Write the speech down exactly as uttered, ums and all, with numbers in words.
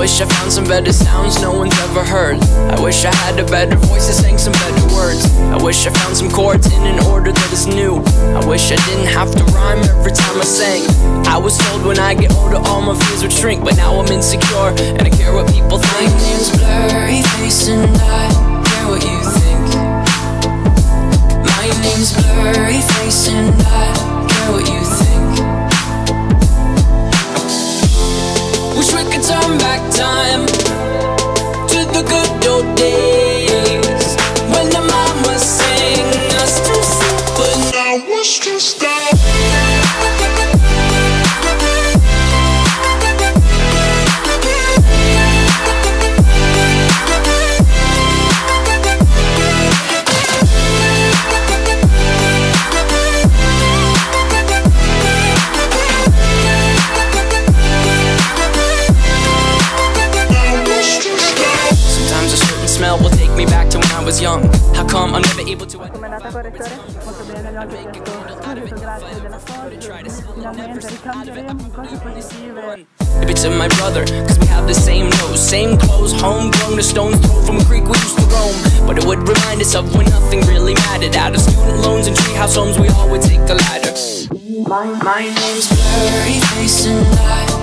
wish I found some better sounds no one's ever heard. I wish I had a better voice that sang some better words. I wish I found some chords in an order that is new. I wish I didn't have to rhyme every time I sang. I was told when I get older all my fears would shrink, but now I'm insecure and I care what people think. My name's Blurry Face and I care what you think. My name's Blurry Face and I care what you think. Wish we could turn back time to the good old days when the mama sang us to sleep, but now we're stressed out. Smell will take me back to when I was young. How come I'm never able to? Come è andata, correttore? Molto bene, gli ho anche detto subito grazie della foto. Finalmente ricambieremo cose positive. Maybe to my brother, cause we have the same nose, same clothes, homegrown, a stone's throw from a creek we used to roam. But it would remind us of when nothing really mattered. Out of student loans and treehouse homes, we all would take the ladder. My, my name's Blurry Face and I